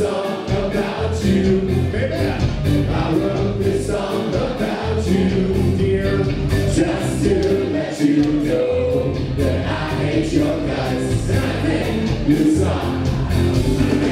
song about you, baby. I wrote this song about you, dear, just to let you know that I hate your guts. And I think this song